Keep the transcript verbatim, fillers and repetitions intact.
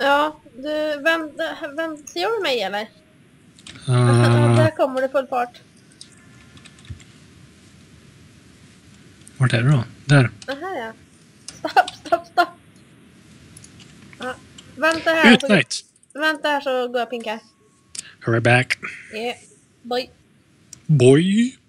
Ja, du, vänt, vänt, ser du mig eller? Uh, Där kommer det full fart. Vart är du då? Där. Det här ja. Stopp, stopp, stopp. Ja. Vänta här. Utmärkt! Så, vänta här så går jag och pinkar. Hurry back. Yeah, boy. Boy.